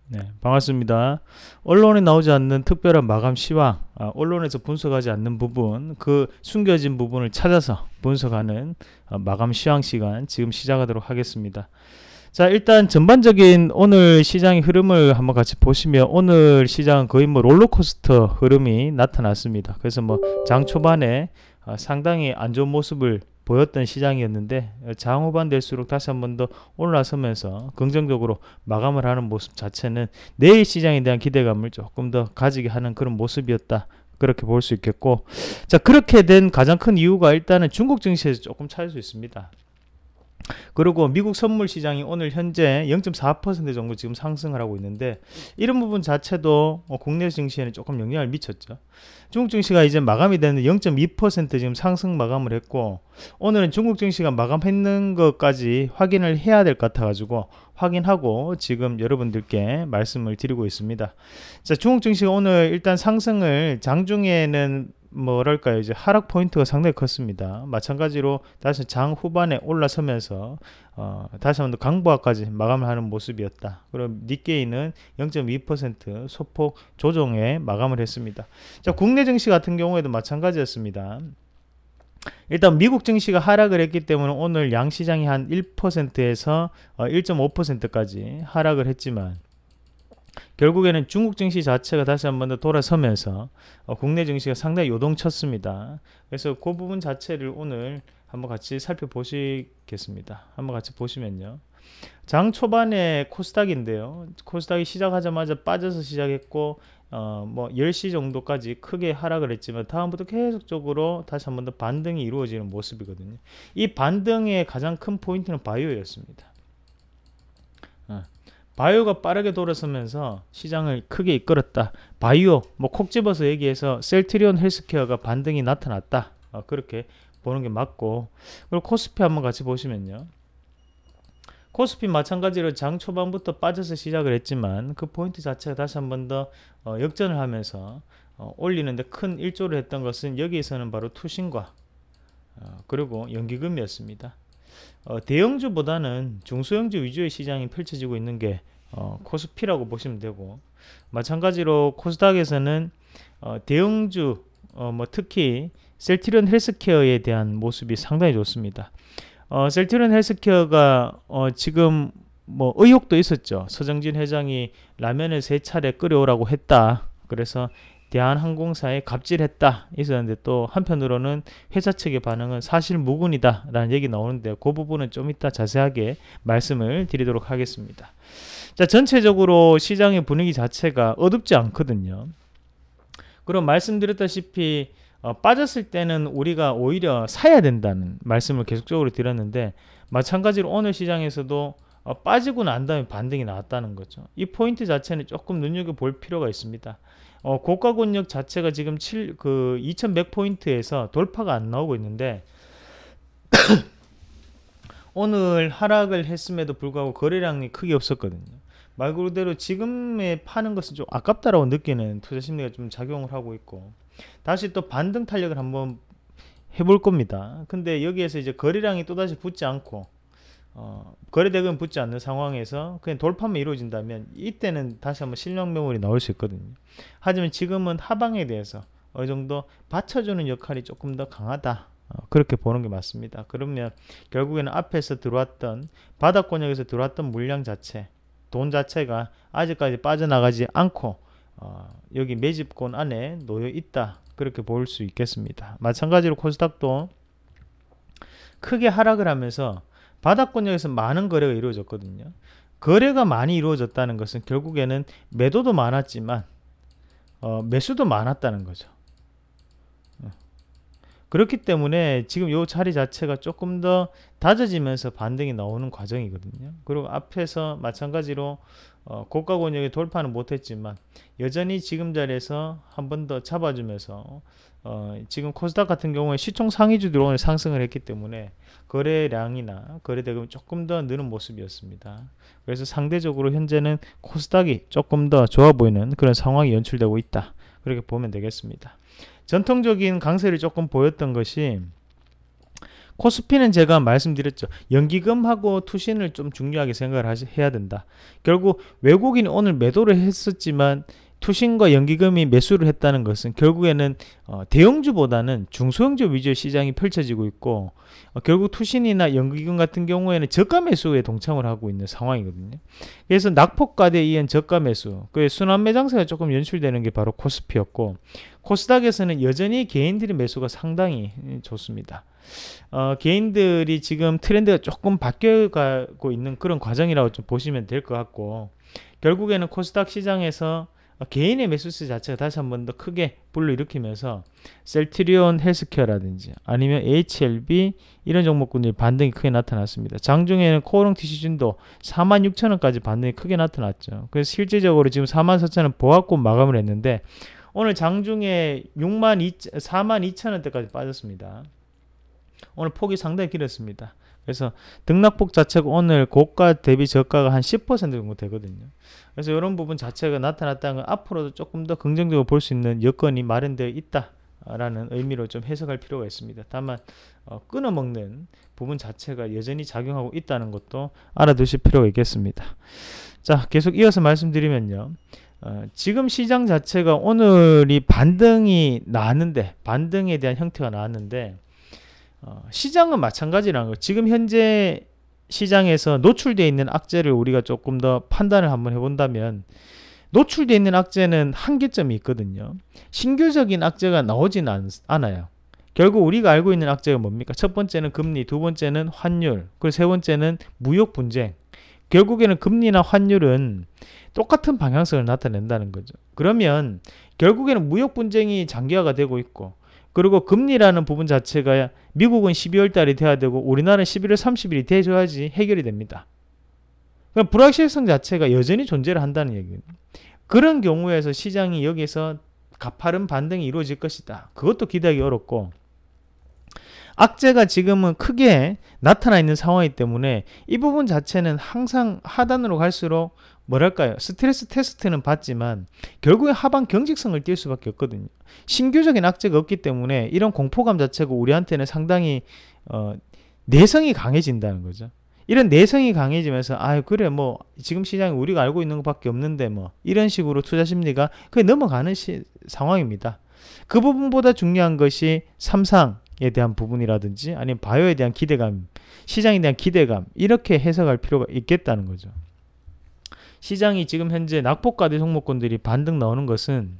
네, 반갑습니다. 언론에 나오지 않는 특별한 마감 시황, 언론에서 분석하지 않는 부분, 그 숨겨진 부분을 찾아서 분석하는 마감 시황 시간 지금 시작하도록 하겠습니다. 자, 일단 전반적인 오늘 시장의 흐름을 한번 같이 보시면 오늘 시장은 거의 뭐 롤러코스터 흐름이 나타났습니다. 그래서 뭐 장 초반에 상당히 안 좋은 모습을 보였던 시장이었는데 장 후반 될수록 다시 한번 더 올라서면서 긍정적으로 마감을 하는 모습 자체는 내일 시장에 대한 기대감을 조금 더 가지게 하는 그런 모습이었다. 그렇게 볼 수 있겠고, 자, 그렇게 된 가장 큰 이유가 일단은 중국 증시에서 조금 차일 수 있습니다. 그리고 미국 선물 시장이 오늘 현재 0.4% 정도 지금 상승을 하고 있는데, 이런 부분 자체도 국내 증시에는 조금 영향을 미쳤죠. 중국 증시가 이제 마감이 되는 0.2% 지금 상승 마감을 했고, 오늘은 중국 증시가 마감했는 것까지 확인을 해야 될 것 같아가지고 확인하고 지금 여러분들께 말씀을 드리고 있습니다. 자, 중국 증시가 오늘 일단 상승을, 장중에는 뭐랄까요, 이제 하락 포인트가 상당히 컸습니다. 마찬가지로 다시 장 후반에 올라서면서 다시 한번 더 강보합까지 마감을 하는 모습이었다. 그리고 니케이는 0.2% 소폭 조정에 마감을 했습니다. 자, 국내 증시 같은 경우에도 마찬가지였습니다. 일단 미국 증시가 하락을 했기 때문에 오늘 양시장이 한 1%에서 1.5%까지 하락을 했지만, 결국에는 중국 증시 자체가 다시 한번 더 돌아서면서 국내 증시가 상당히 요동쳤습니다. 그래서 그 부분 자체를 오늘 한번 같이 살펴보시겠습니다. 한번 같이 보시면요, 장 초반에 코스닥인데요, 코스닥이 시작하자마자 빠져서 시작했고 뭐 10시 정도까지 크게 하락을 했지만 다음부터 계속적으로 다시 한번 더 반등이 이루어지는 모습이거든요. 이 반등의 가장 큰 포인트는 바이오였습니다. 바이오가 빠르게 돌아서면서 시장을 크게 이끌었다. 바이오, 뭐 콕 집어서 얘기해서 셀트리온 헬스케어가 반등이 나타났다. 그렇게 보는 게 맞고, 그리고 코스피 한번 같이 보시면요, 코스피 마찬가지로 장 초반부터 빠져서 시작을 했지만 그 포인트 자체가 다시 한번 더 역전을 하면서 올리는데 큰 일조를 했던 것은 여기에서는 바로 투신과 그리고 연기금이었습니다. 대형주보다는 중소형주 위주의 시장이 펼쳐지고 있는 게 코스피라고 보시면 되고, 마찬가지로 코스닥에서는 대형주 뭐 특히 셀트리온 헬스케어에 대한 모습이 상당히 좋습니다. 셀트리온 헬스케어가 지금 뭐 의혹도 있었죠. 서정진 회장이 라면을 3차례 끓여오라고 했다. 그래서 대한항공사에 갑질했다 있었는데, 또 한편으로는 회사 측의 반응은 사실 무근이다 라는 얘기 나오는데, 그 부분은 좀 이따 자세하게 말씀을 드리도록 하겠습니다. 자, 전체적으로 시장의 분위기 자체가 어둡지 않거든요. 그럼 말씀드렸다시피 빠졌을 때는 우리가 오히려 사야 된다는 말씀을 계속적으로 드렸는데, 마찬가지로 오늘 시장에서도 빠지고 난 다음에 반등이 나왔다는 거죠. 이 포인트 자체는 조금 눈여겨볼 필요가 있습니다. 고가 권역 자체가 지금 2100포인트에서 돌파가 안 나오고 있는데, 오늘 하락을 했음에도 불구하고 거래량이 크게 없었거든요. 말 그대로 지금에 파는 것은 좀 아깝다라고 느끼는 투자 심리가 좀 작용을 하고 있고, 다시 또 반등 탄력을 한번 해볼 겁니다. 근데 여기에서 이제 거래량이 또다시 붙지 않고 거래대금 붙지 않는 상황에서 그냥 돌파만 이루어진다면 이때는 다시 한번 실력 매물이 나올 수 있거든요. 하지만 지금은 하방에 대해서 어느 정도 받쳐주는 역할이 조금 더 강하다, 그렇게 보는 게 맞습니다. 그러면 결국에는 앞에서 들어왔던 바닥 권역에서 들어왔던 물량 자체, 돈 자체가 아직까지 빠져나가지 않고 여기 매집권 안에 놓여 있다, 그렇게 볼 수 있겠습니다. 마찬가지로 코스닥도 크게 하락을 하면서 바닥 권역에서 많은 거래가 이루어졌거든요. 거래가 많이 이루어졌다는 것은 결국에는 매도도 많았지만 매수도 많았다는 거죠. 그렇기 때문에 지금 이 자리 자체가 조금 더 다져지면서 반등이 나오는 과정이거든요. 그리고 앞에서 마찬가지로 고가 권역에 돌파는 못했지만 여전히 지금 자리에서 한 번 더 잡아주면서 지금 코스닥 같은 경우에 시총 상위주들이 오늘 상승을 했기 때문에 거래량이나 거래대금이 조금 더 느는 모습이었습니다. 그래서 상대적으로 현재는 코스닥이 조금 더 좋아 보이는 그런 상황이 연출되고 있다, 그렇게 보면 되겠습니다. 전통적인 강세를 조금 보였던 것이 코스피는 제가 말씀드렸죠. 연기금하고 투신을 좀 중요하게 생각을 해야 된다. 결국 외국인이 오늘 매도를 했었지만 투신과 연기금이 매수를 했다는 것은 결국에는 대형주보다는 중소형주 위주의 시장이 펼쳐지고 있고, 결국 투신이나 연기금 같은 경우에는 저가 매수에 동참을 하고 있는 상황이거든요. 그래서 낙폭과대에 의한 저가 매수, 그 순환매 장세가 조금 연출되는 게 바로 코스피였고, 코스닥에서는 여전히 개인들의 매수가 상당히 좋습니다. 개인들이 지금 트렌드가 조금 바뀌어가고 있는 그런 과정이라고 좀 보시면 될 것 같고, 결국에는 코스닥 시장에서 개인의 매수세 자체가 다시 한 번 더 크게 불러일으키면서 셀트리온 헬스케어라든지 아니면 HLB 이런 종목군들이 반등이 크게 나타났습니다. 장중에는 코오롱 TC준도 46,000원까지 반등이 크게 나타났죠. 그래서 실제적으로 지금 44,000원 보합고 마감을 했는데, 오늘 장중에 42,000원대까지 빠졌습니다. 오늘 폭이 상당히 길었습니다. 그래서 등락폭 자체가 오늘 고가 대비 저가가 한 10% 정도 되거든요. 그래서 이런 부분 자체가 나타났다는 건 앞으로도 조금 더 긍정적으로 볼 수 있는 여건이 마련되어 있다라는 의미로 좀 해석할 필요가 있습니다. 다만 끊어먹는 부분 자체가 여전히 작용하고 있다는 것도 알아두실 필요가 있겠습니다. 자, 계속 이어서 말씀드리면요. 지금 시장 자체가 오늘이 반등이 나왔는데, 반등에 대한 형태가 나왔는데, 시장은 마찬가지라는 거. 지금 현재 시장에서 노출되어 있는 악재를 우리가 조금 더 판단을 한번 해본다면, 노출되어 있는 악재는 한계점이 있거든요. 신규적인 악재가 나오지는 않아요. 결국 우리가 알고 있는 악재가 뭡니까? 첫 번째는 금리, 두 번째는 환율, 그리고 세 번째는 무역 분쟁. 결국에는 금리나 환율은 똑같은 방향성을 나타낸다는 거죠. 그러면 결국에는 무역 분쟁이 장기화가 되고 있고, 그리고 금리라는 부분 자체가 미국은 12월 달이 돼야 되고 우리나라는 11월 30일이 돼줘야지 해결이 됩니다. 그럼 불확실성 자체가 여전히 존재를 한다는 얘기예요. 그런 경우에서 시장이 여기서 가파른 반등이 이루어질 것이다. 그것도 기대하기 어렵고, 악재가 지금은 크게 나타나 있는 상황이기 때문에 이 부분 자체는 항상 하단으로 갈수록 뭐랄까요, 스트레스 테스트는 받지만 결국에 하방 경직성을 띌 수밖에 없거든요. 신규적인 악재가 없기 때문에 이런 공포감 자체가 우리한테는 상당히 내성이 강해진다는 거죠. 이런 내성이 강해지면서 그래 뭐 지금 시장에 우리가 알고 있는 것밖에 없는데 뭐 이런 식으로 투자 심리가 그게 넘어가는 상황입니다. 그 부분보다 중요한 것이 삼상에 대한 부분이라든지 아니면 바이오에 대한 기대감, 시장에 대한 기대감, 이렇게 해석할 필요가 있겠다는 거죠. 시장이 지금 현재 낙폭과대 종목군들이 반등 나오는 것은,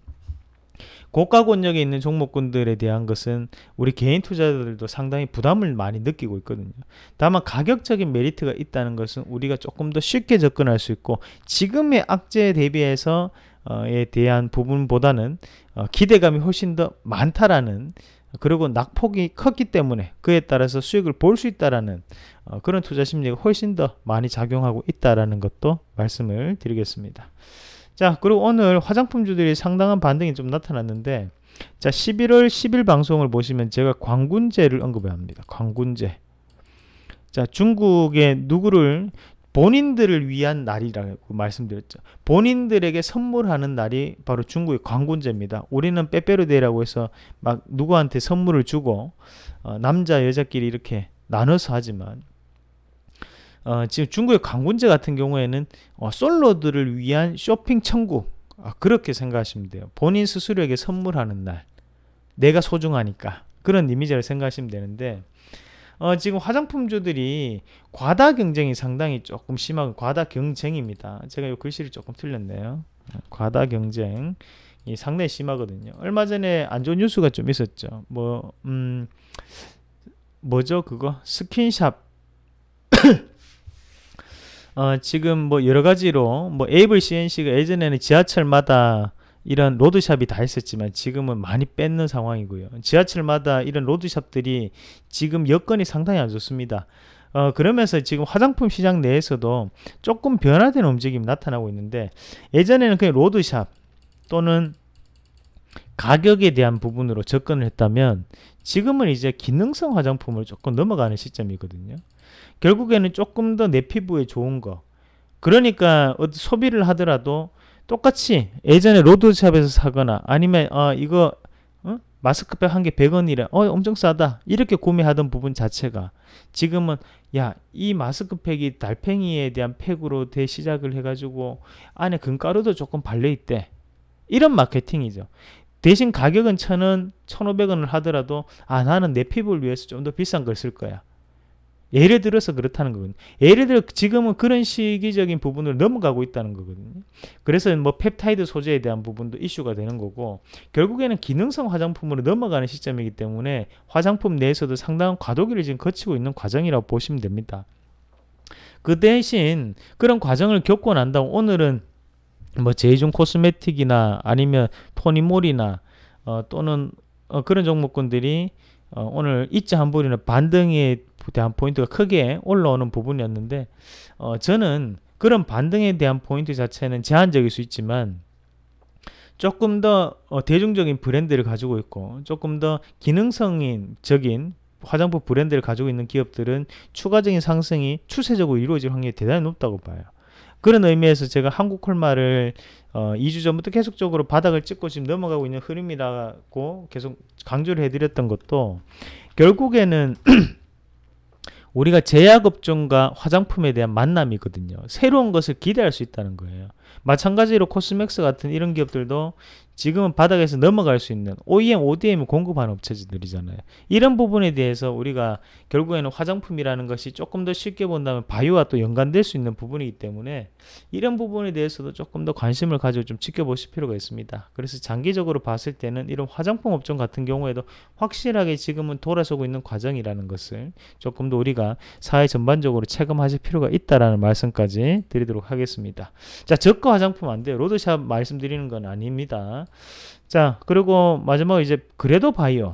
고가 권역에 있는 종목군들에 대한 것은 우리 개인 투자자들도 상당히 부담을 많이 느끼고 있거든요. 다만 가격적인 메리트가 있다는 것은 우리가 조금 더 쉽게 접근할 수 있고, 지금의 악재에 대비해서 에 대한 부분보다는 기대감이 훨씬 더 많다라는, 그리고 낙폭이 컸기 때문에 그에 따라서 수익을 볼 수 있다라는 그런 투자 심리가 훨씬 더 많이 작용하고 있다라는 것도 말씀을 드리겠습니다. 자, 그리고 오늘 화장품주들이 상당한 반등이 좀 나타났는데, 자, 11월 10일 방송을 보시면 제가 광군제를 언급을 합니다. 광군제. 자, 중국의 누구를 본인들을 위한 날이라고 말씀드렸죠. 본인들에게 선물하는 날이 바로 중국의 광군제입니다. 우리는 빼빼로데이라고 해서 막 누구한테 선물을 주고 남자 여자끼리 이렇게 나눠서 하지만, 지금 중국의 광군제 같은 경우에는 솔로들을 위한 쇼핑 천국, 그렇게 생각하시면 돼요. 본인 스스로에게 선물하는 날, 내가 소중하니까, 그런 이미지를 생각하시면 되는데, 지금 화장품주들이 과다 경쟁이 상당히 조금 심하고, 과다 경쟁입니다. 제가 이 글씨를 조금 틀렸네요. 과다 경쟁이 상당히 심하거든요. 얼마 전에 안 좋은 뉴스가 좀 있었죠. 뭐죠 그거? 스킨샵. 지금 뭐 여러 가지로 에이블 CNC가 예전에는 지하철마다 이런 로드샵이 다 있었지만 지금은 많이 뺏는 상황이고요. 지하철마다 이런 로드샵들이 지금 여건이 상당히 안 좋습니다. 그러면서 지금 화장품 시장 내에서도 조금 변화되는 움직임이 나타나고 있는데, 예전에는 그냥 로드샵 또는 가격에 대한 부분으로 접근을 했다면 지금은 이제 기능성 화장품을 조금 넘어가는 시점이거든요. 결국에는 조금 더 내 피부에 좋은 거, 그러니까 소비를 하더라도 똑같이 예전에 로드샵에서 사거나 아니면 이거 마스크팩 한 개 100원이래. 엄청 싸다. 이렇게 구매하던 부분 자체가 지금은 야, 이 마스크팩이 달팽이에 대한 팩으로 시작을 해가지고 안에 금가루도 조금 발려있대. 이런 마케팅이죠. 대신 가격은 1,000원, 1,500원을 하더라도 나는 내 피부를 위해서 좀 더 비싼 걸 쓸 거야. 예를 들어서 그렇다는 거거든요. 예를 들어 지금은 그런 시기적인 부분을 넘어가고 있다는 거거든요. 그래서 뭐 펩타이드 소재에 대한 부분도 이슈가 되는 거고, 결국에는 기능성 화장품으로 넘어가는 시점이기 때문에 화장품 내에서도 상당한 과도기를 지금 거치고 있는 과정이라고 보시면 됩니다. 그 대신 그런 과정을 겪고 난 다음 오늘은 뭐 제이준 코스메틱이나 아니면 토니몰이나 또는 그런 종목군들이 오늘 이자 한불이나 반등에 대한 포인트가 크게 올라오는 부분이었는데, 저는 그런 반등에 대한 포인트 자체는 제한적일 수 있지만 조금 더 대중적인 브랜드를 가지고 있고 조금 더 기능성적인 화장품 브랜드를 가지고 있는 기업들은 추가적인 상승이 추세적으로 이루어질 확률이 대단히 높다고 봐요. 그런 의미에서 제가 한국콜마를 2주 전부터 계속적으로 바닥을 찍고 지금 넘어가고 있는 흐름이라고 계속 강조를 해드렸던 것도, 결국에는 우리가 제약업종과 화장품에 대한 만남이거든요. 새로운 것을 기대할 수 있다는 거예요. 마찬가지로 코스맥스 같은 이런 기업들도 지금은 바닥에서 넘어갈 수 있는 OEM, ODM을 공급하는 업체들이잖아요. 이런 부분에 대해서 우리가 결국에는 화장품이라는 것이 조금 더 쉽게 본다면 바이오와 또 연관될 수 있는 부분이기 때문에 이런 부분에 대해서도 조금 더 관심을 가지고 좀 지켜보실 필요가 있습니다. 그래서 장기적으로 봤을 때는 이런 화장품 업종 같은 경우에도 확실하게 지금은 돌아서고 있는 과정이라는 것을 조금 더 우리가 사회 전반적으로 체감하실 필요가 있다라는 말씀까지 드리도록 하겠습니다. 자, 저가 화장품 안 돼요. 로드샵 말씀드리는 건 아닙니다. 자, 그리고 마지막으로 이제 그래도 바이오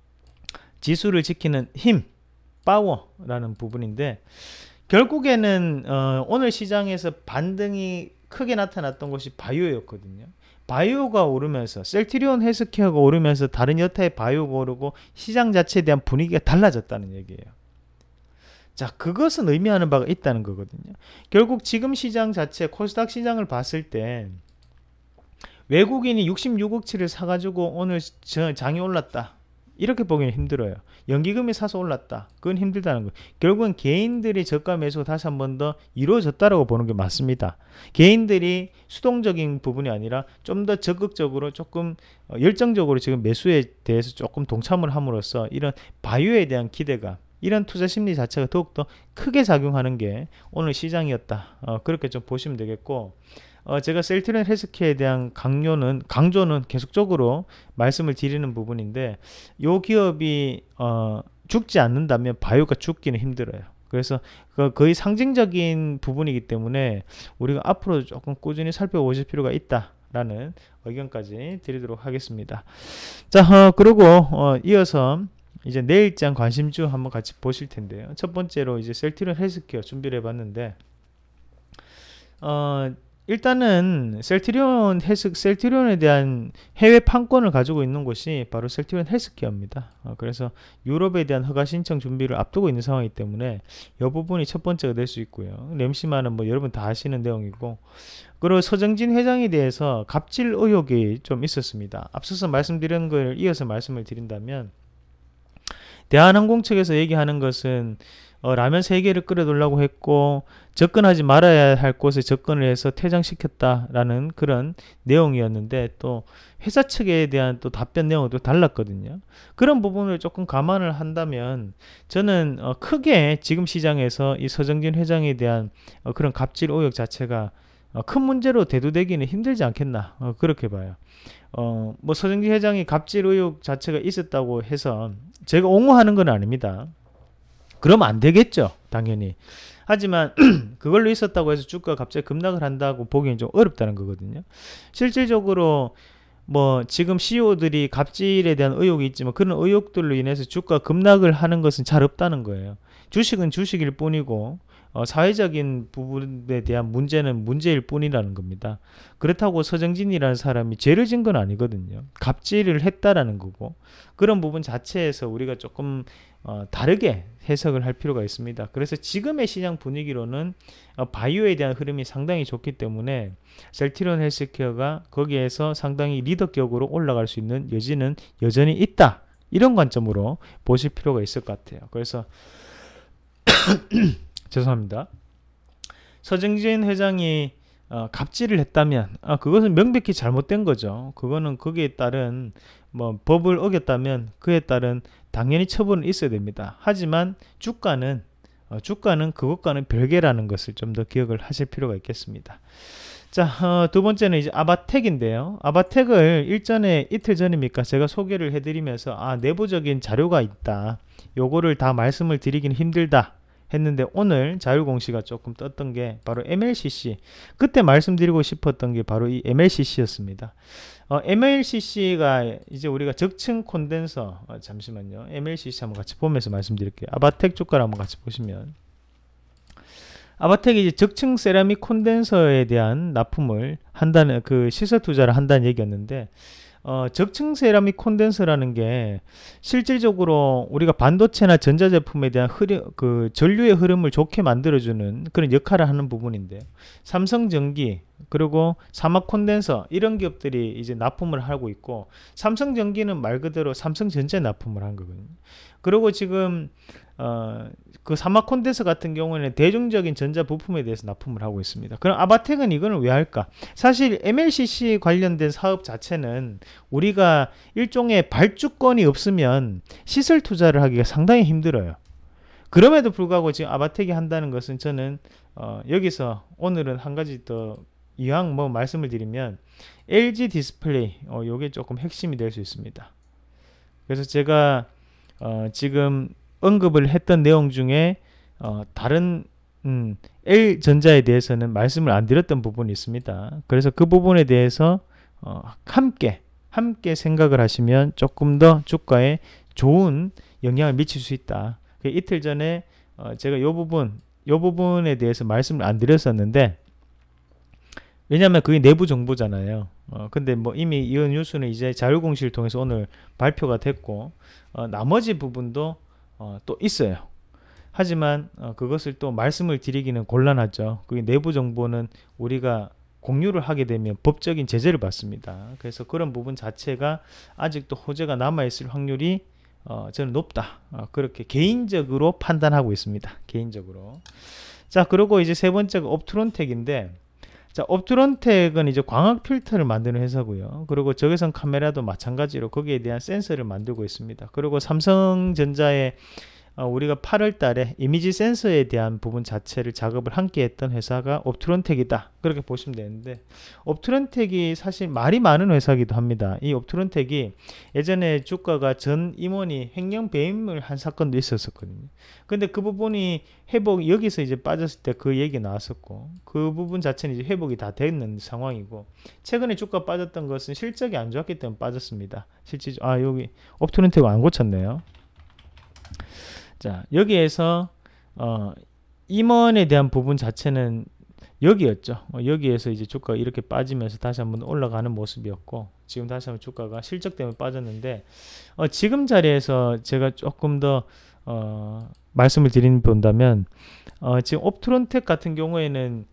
지수를 지키는 힘, 파워라는 부분인데, 결국에는 오늘 시장에서 반등이 크게 나타났던 것이 바이오였거든요. 바이오가 오르면서 셀트리온 헬스케어가 오르면서 다른 여타의 바이오가 오르고 시장 자체에 대한 분위기가 달라졌다는 얘기예요. 자, 그것은 의미하는 바가 있다는 거거든요. 결국 지금 시장 자체, 코스닥 시장을 봤을 때 외국인이 66억치를 사가지고 오늘 장이 올랐다, 이렇게 보기는 힘들어요. 연기금이 사서 올랐다, 그건 힘들다는 거예요. 결국은 개인들이 저가 매수가 다시 한 번 더 이루어졌다라고 보는 게 맞습니다. 개인들이 수동적인 부분이 아니라 좀 더 적극적으로 조금 열정적으로 지금 매수에 대해서 조금 동참을 함으로써 이런 바이오에 대한 기대감, 이런 투자 심리 자체가 더욱더 크게 작용하는 게 오늘 시장이었다, 그렇게 좀 보시면 되겠고, 제가 셀트리온 헬스케어에 대한 강조는 계속적으로 말씀을 드리는 부분인데, 이 기업이 죽지 않는다면 바이오가 죽기는 힘들어요. 그래서 거의 상징적인 부분이기 때문에 우리가 앞으로 조금 꾸준히 살펴보실 필요가 있다라는 의견까지 드리도록 하겠습니다. 자, 그리고 이어서 이제 내일장 관심주 한번 같이 보실 텐데요. 첫 번째로 이제 셀트리온 헬스케어 준비를 해봤는데, 일단은 셀트리온에 대한 해외 판권을 가지고 있는 곳이 바로 셀트리온 헬스케어입니다. 그래서 유럽에 대한 허가 신청 준비를 앞두고 있는 상황이기 때문에 이 부분이 첫 번째가 될 수 있고요. 램시마는 뭐 여러분 다 아시는 내용이고, 그리고 서정진 회장에 대해서 갑질 의혹이 좀 있었습니다. 앞서서 말씀드린 걸 이어서 말씀을 드린다면, 대한항공 측에서 얘기하는 것은 라면 3개를 끓여두려고 했고 접근하지 말아야 할 곳에 접근을 해서 퇴장시켰다라는 그런 내용이었는데, 또 회사 측에 대한 또 답변 내용은 또 달랐거든요. 그런 부분을 조금 감안을 한다면 저는 크게 지금 시장에서 이 서정진 회장에 대한 그런 갑질 의혹 자체가 큰 문제로 대두되기는 힘들지 않겠나, 그렇게 봐요. 뭐 서정진 회장이 갑질 의혹 자체가 있었다고 해서 제가 옹호하는 건 아닙니다. 그러면 안 되겠죠, 당연히. 하지만 그걸로 있었다고 해서 주가가 갑자기 급락을 한다고 보기엔 좀 어렵다는 거거든요. 실질적으로 뭐 지금 CEO들이 갑질에 대한 의혹이 있지만 그런 의혹들로 인해서 주가 급락을 하는 것은 잘 없다는 거예요. 주식은 주식일 뿐이고 사회적인 부분에 대한 문제는 문제일 뿐이라는 겁니다. 그렇다고 서정진이라는 사람이 죄를 진 건 아니거든요. 갑질을 했다라는 거고, 그런 부분 자체에서 우리가 조금 다르게 해석을 할 필요가 있습니다. 그래서 지금의 시장 분위기로는 바이오에 대한 흐름이 상당히 좋기 때문에 셀트리온 헬스케어가 거기에서 상당히 리더격으로 올라갈 수 있는 여지는 여전히 있다. 이런 관점으로 보실 필요가 있을 것 같아요. 그래서 죄송합니다. 서정진 회장이 갑질을 했다면 그것은 명백히 잘못된 거죠. 그거는 거기에 따른 뭐 법을 어겼다면 그에 따른 당연히 처분은 있어야 됩니다. 하지만 주가는 그것과는 별개라는 것을 좀 더 기억을 하실 필요가 있겠습니다. 자, 두 번째는 이제 아바텍인데요. 아바텍을 이틀 전입니까? 제가 소개를 해드리면서 내부적인 자료가 있다. 요거를 다 말씀을 드리긴 힘들다. 했는데 오늘 자율공시가 조금 떴던 게 바로 MLCC. 그때 말씀드리고 싶었던 게 바로 이 MLCC였습니다. MLCC가 이제 우리가 적층 콘덴서, 잠시만요. MLCC 한번 같이 보면서 말씀드릴게요. 아바텍 주가를 한번 같이 보시면, 아바텍이 이제 적층 세라믹 콘덴서에 대한 납품을 한다는, 그 시설 투자를 한다는 얘기였는데, 적층 세라믹 콘덴서라는 게 실질적으로 우리가 반도체나 전자제품에 대한 그 전류의 흐름을 좋게 만들어주는 그런 역할을 하는 부분인데, 삼성전기 그리고 사막 콘덴서 이런 기업들이 이제 납품을 하고 있고, 삼성전기는 말 그대로 삼성전자에 납품을 한 거거든요. 그리고 지금 그 사막 콘덴서 같은 경우에는 대중적인 전자 부품에 대해서 납품을 하고 있습니다. 그럼 아바텍은 이거는 왜 할까? 사실 MLCC 관련된 사업 자체는 우리가 일종의 발주권이 없으면 시설 투자를 하기가 상당히 힘들어요. 그럼에도 불구하고 지금 아바텍이 한다는 것은 저는 여기서 오늘은 한 가지 더 이왕 뭐 말씀을 드리면 LG 디스플레이 요게 조금 핵심이 될 수 있습니다. 그래서 제가 지금 언급을 했던 내용 중에 다른 L전자에 대해서는 말씀을 안 드렸던 부분이 있습니다. 그래서 그 부분에 대해서 함께 생각을 하시면 조금 더 주가에 좋은 영향을 미칠 수 있다. 이틀 전에 제가 요 부분에 대해서 말씀을 안 드렸었는데, 왜냐하면 그게 내부 정보잖아요. 근데 뭐 이미 이 뉴스는 이제 자율공시를 통해서 오늘 발표가 됐고, 나머지 부분도 또 있어요. 하지만 그것을 또 말씀을 드리기는 곤란하죠. 그게 내부 정보는 우리가 공유를 하게 되면 법적인 제재를 받습니다. 그래서 그런 부분 자체가 아직도 호재가 남아있을 확률이 저는 높다. 그렇게 개인적으로 판단하고 있습니다. 개인적으로. 자, 그리고 이제 세 번째가 옵트론텍인데, 자, 옵트론텍은 이제 광학 필터를 만드는 회사고요. 그리고 적외선 카메라도 마찬가지로 거기에 대한 센서를 만들고 있습니다. 그리고 삼성전자의 우리가 8월 달에 이미지 센서에 대한 부분 자체를 작업을 함께 했던 회사가 옵트론텍이다. 그렇게 보시면 되는데, 옵트론텍이 사실 말이 많은 회사이기도 합니다. 이 옵트론텍이 예전에 주가가 전 임원이 횡령 배임을 한 사건도 있었거든요. 근데 그 부분이 여기서 이제 빠졌을 때 그 얘기 나왔었고, 그 부분 자체는 이제 회복이 다 되는 상황이고, 최근에 주가 빠졌던 것은 실적이 안 좋았기 때문에 빠졌습니다. 여기 옵트론텍 안 고쳤네요. 자, 여기에서 임원에 대한 부분 자체는 여기였죠. 여기에서 이제 주가가 이렇게 빠지면서 다시 한번 올라가는 모습이었고, 지금 다시 한번 주가가 실적 때문에 빠졌는데, 지금 자리에서 제가 조금 더 말씀을 본다면, 지금 옵트론텍 같은 경우에는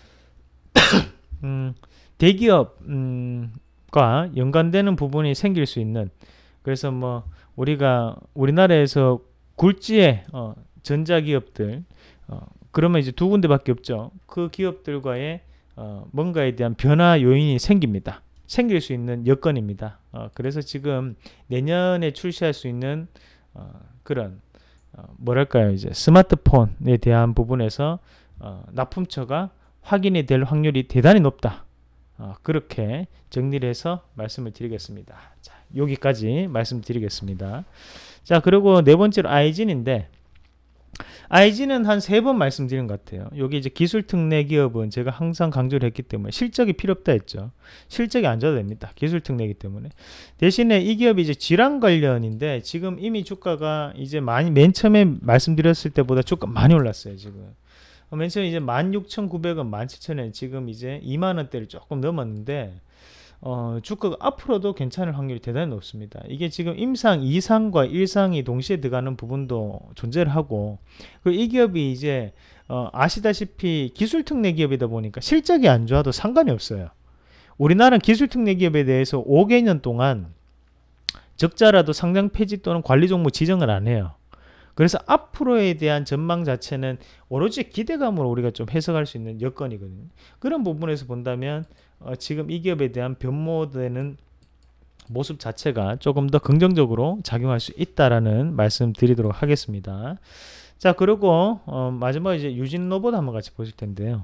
대기업과 연관되는 부분이 생길 수 있는, 그래서 뭐 우리나라에서 굴지의 전자기업들, 그러면 이제 두 군데밖에 없죠. 그 기업들과의 뭔가에 대한 변화 요인이 생길 수 있는 여건입니다. 그래서 지금 내년에 출시할 수 있는 그런 뭐랄까요, 이제 스마트폰에 대한 부분에서 납품처가 확인이 될 확률이 대단히 높다. 그렇게 정리를 해서 말씀을 드리겠습니다. 자, 여기까지 말씀드리겠습니다. 자, 그리고 네 번째로 아이진인데, 아이진은 한 3번 말씀드린 것 같아요. 여기 이제 기술 특례 기업은 제가 항상 강조를 했기 때문에 실적이 필요 없다 했죠. 실적이 안 좋아도 됩니다. 기술 특례이기 때문에. 대신에 이 기업이 이제 질환 관련인데, 지금 이미 주가가 이제 맨 처음에 말씀드렸을 때보다 주가 많이 올랐어요, 지금. 맨 처음에 이제 16,900원, 17,000원, 지금 이제 2만 원대를 조금 넘었는데 주가가 앞으로도 괜찮을 확률이 대단히 높습니다. 이게 지금 임상 2상과 1상이 동시에 들어가는 부분도 존재를 하고, 그리고 이 기업이 이제 아시다시피 기술특례 기업이다 보니까 실적이 안 좋아도 상관이 없어요. 우리나라는 기술특례 기업에 대해서 5개년 동안 적자라도 상장 폐지 또는 관리 종목 지정을 안 해요. 그래서 앞으로에 대한 전망 자체는 오로지 기대감으로 우리가 좀 해석할 수 있는 여건이거든요. 그런 부분에서 본다면 지금 이 기업에 대한 변모되는 모습 자체가 조금 더 긍정적으로 작용할 수 있다라는 말씀 드리도록 하겠습니다. 자, 그리고 마지막에 이제 유진로봇 한번 같이 보실 텐데요.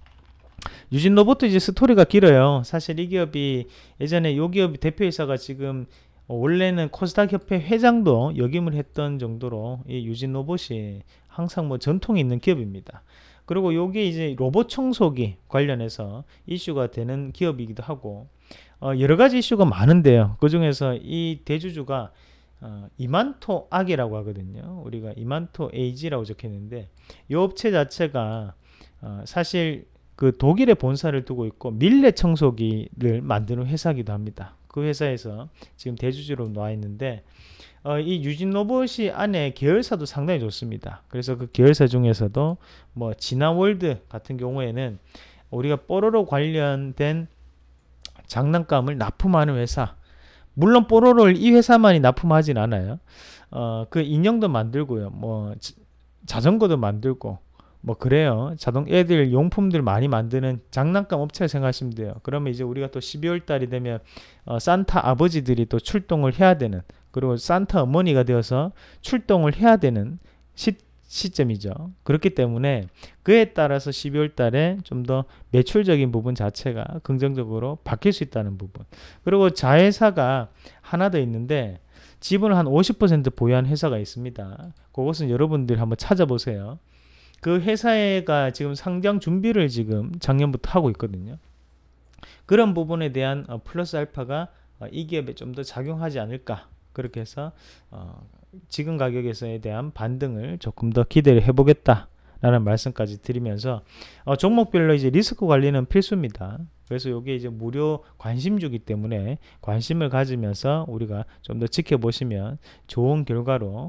유진로봇도 이제 스토리가 길어요. 사실 이 기업이 예전에 이 기업 대표이사가 지금 원래는 코스닥 협회 회장도 역임을 했던 정도로 이 유진로봇이 항상 뭐 전통이 있는 기업입니다. 그리고 요게 이제 로봇 청소기 관련해서 이슈가 되는 기업이기도 하고 여러 가지 이슈가 많은데요. 그 중에서 이 대주주가 이만토 악이라고 하거든요. 우리가 이만토 AG라고 적혀 있는데 이 업체 자체가 사실 그 독일에 본사를 두고 있고 밀레 청소기를 만드는 회사이기도 합니다. 그 회사에서 지금 대주주로 나와 있는데 이 유진로봇이 안에 계열사도 상당히 좋습니다. 그래서 그 계열사 중에서도 뭐 진화월드 같은 경우에는 우리가 뽀로로 관련된 장난감을 납품하는 회사, 물론 뽀로로를 이 회사만이 납품하진 않아요. 그 인형도 만들고요, 뭐 자전거도 만들고 뭐 그래요. 자동 애들 용품들 많이 만드는 장난감 업체를 생각하시면 돼요. 그러면 이제 우리가 또 12월 달이 되면 산타 아버지들이 또 출동을 해야 되는, 그리고 산타 어머니가 되어서 출동을 해야 되는 시점이죠. 그렇기 때문에 그에 따라서 12월 달에 좀 더 매출적인 부분 자체가 긍정적으로 바뀔 수 있다는 부분. 그리고 자회사가 하나 더 있는데 지분을 한 50% 보유한 회사가 있습니다. 그것은 여러분들 한번 찾아보세요. 그 회사가 지금 상장 준비를 지금 작년부터 하고 있거든요. 그런 부분에 대한 플러스 알파가 이 기업에 좀 더 작용하지 않을까, 그렇게 해서 지금 가격에서에 대한 반등을 조금 더 기대를 해보겠다 라는 말씀까지 드리면서 종목별로 이제 리스크 관리는 필수입니다. 그래서 이게 이제 무료 관심주기 때문에 관심을 가지면서 우리가 좀 더 지켜보시면 좋은 결과로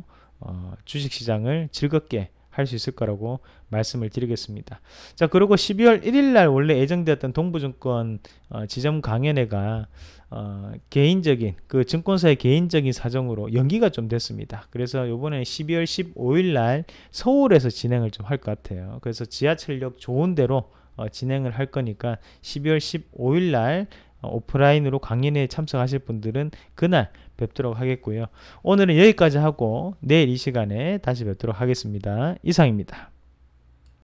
주식시장을 즐겁게 할 수 있을 거라고 말씀을 드리겠습니다. 자, 그리고 12월 1일 날 원래 예정되었던 동부증권 지점 강연회가 개인적인 그 증권사의 개인적인 사정으로 연기가 좀 됐습니다. 그래서 이번에 12월 15일 날 서울에서 진행을 좀 할 것 같아요. 그래서 지하철역 좋은 데로 진행을 할 거니까 12월 15일 날 오프라인으로 강연회에 참석하실 분들은 그날 뵙도록 하겠고요. 오늘은 여기까지 하고 내일 이 시간에 다시 뵙도록 하겠습니다. 이상입니다.